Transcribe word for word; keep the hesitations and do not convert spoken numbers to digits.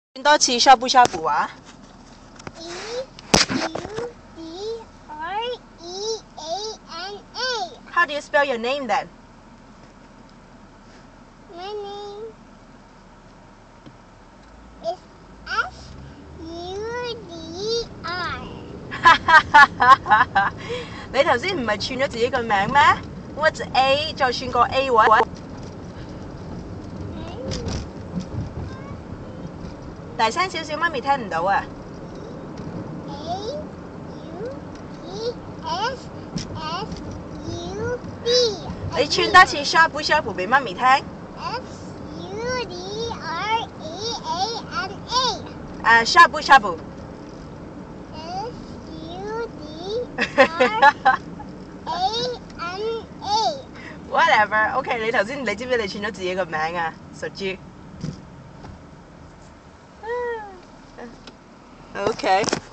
轉多次 shabu shabu 啊 E U D R E A N A. How do you spell your name then? My name is S U D R. 你頭先唔係串咗自己個名咩 ？What's A 再串個 A 喎？大聲少少，媽咪聽唔到啊 A U T S S U D. 你串多次 shabu shabu 俾媽咪聽。 S U D R E A N A. 誒 shabu shabu。 S U D R A N A. Whatever，OK， 你頭先你知唔知你串咗自己個名啊？屬豬。OK。